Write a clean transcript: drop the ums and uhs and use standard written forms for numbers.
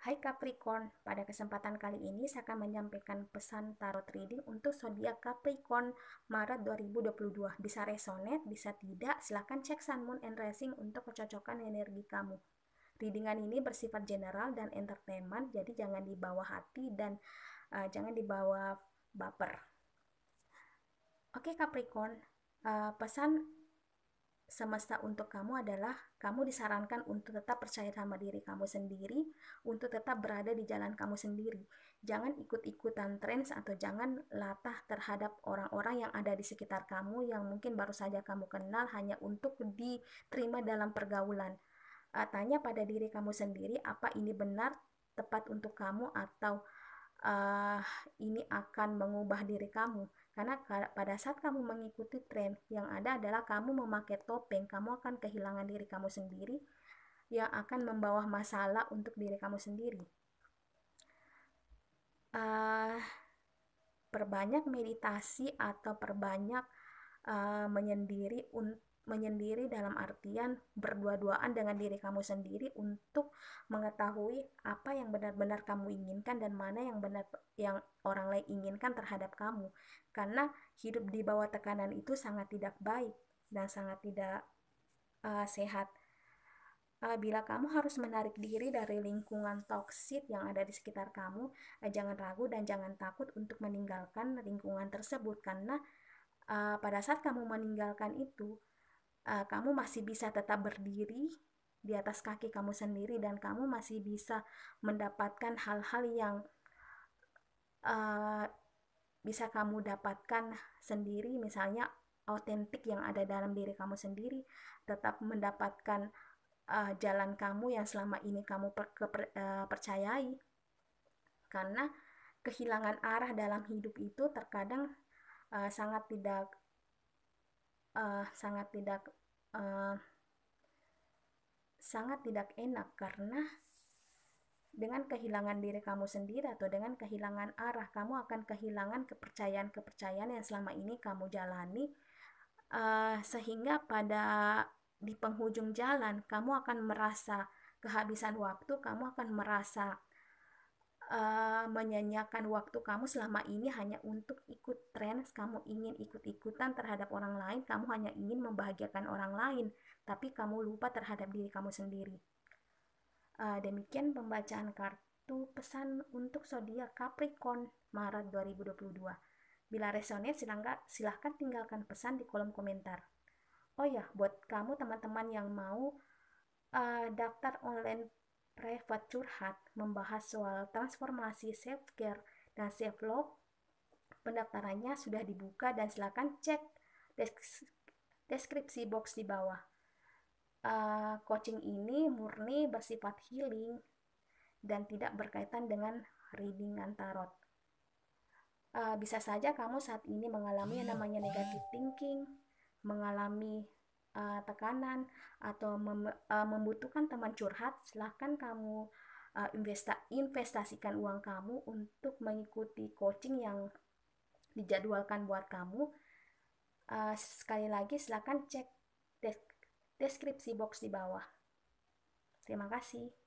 Hai Capricorn, pada kesempatan kali ini saya akan menyampaikan pesan tarot reading untuk zodiak Capricorn Maret 2022. Bisa resonate, bisa tidak, silahkan cek Sun, Moon, and Rising untuk kecocokan energi kamu. Readingan ini bersifat general dan entertainment, jadi jangan dibawa hati dan jangan dibawa baper. Oke Capricorn, pesan semesta untuk kamu adalah kamu disarankan untuk tetap percaya sama diri kamu sendiri, untuk tetap berada di jalan kamu sendiri. Jangan ikut-ikutan tren atau jangan latah terhadap orang-orang yang ada di sekitar kamu yang mungkin baru saja kamu kenal hanya untuk diterima dalam pergaulan. Tanya pada diri kamu sendiri, apa ini benar tepat untuk kamu atau uh, ini akan mengubah diri kamu. Karena pada saat kamu mengikuti tren, yang ada adalah kamu memakai topeng, kamu akan kehilangan diri kamu sendiri, yang akan membawa masalah untuk diri kamu sendiri. Uh, Perbanyak meditasi atau perbanyak menyendiri dalam artian berdua-duaan dengan diri kamu sendiri untuk mengetahui apa yang benar-benar kamu inginkan dan mana yang benar yang orang lain inginkan terhadap kamu, karena hidup di bawah tekanan itu sangat tidak baik dan sangat tidak sehat. Bila kamu harus menarik diri dari lingkungan toksik yang ada di sekitar kamu, jangan ragu dan jangan takut untuk meninggalkan lingkungan tersebut, karena pada saat kamu meninggalkan itu, kamu masih bisa tetap berdiri di atas kaki kamu sendiri dan kamu masih bisa mendapatkan hal-hal yang uh, bisa kamu dapatkan sendiri, misalnya autentik yang ada dalam diri kamu sendiri, tetap mendapatkan jalan kamu yang selama ini kamu percayai, karena kehilangan arah dalam hidup itu terkadang uh, sangat tidak uh, sangat tidak uh, sangat tidak enak, karena dengan kehilangan diri kamu sendiri atau dengan kehilangan arah, kamu akan kehilangan kepercayaan-kepercayaan yang selama ini kamu jalani, sehingga pada di penghujung jalan kamu akan merasa kehabisan waktu, kamu akan merasa menyanyiakan waktu kamu selama ini hanya untuk ikut tren, kamu ingin ikut-ikutan terhadap orang lain, kamu hanya ingin membahagiakan orang lain, tapi kamu lupa terhadap diri kamu sendiri. Demikian pembacaan kartu pesan untuk zodiak Capricorn Maret 2022. Bila resonate, silahkan tinggalkan pesan di kolom komentar. Oh ya, buat kamu teman-teman yang mau daftar online private curhat membahas soal transformasi self-care dan self-love, pendaftarannya sudah dibuka dan silahkan cek deskripsi box di bawah. Coaching ini murni bersifat healing dan tidak berkaitan dengan readingan tarot. Bisa saja kamu saat ini mengalami yang namanya negative thinking, mengalami tekanan, atau membutuhkan teman curhat. Silahkan kamu investasikan uang kamu untuk mengikuti coaching yang dijadwalkan buat kamu. Sekali lagi silahkan cek deskripsi box di bawah. Terima kasih.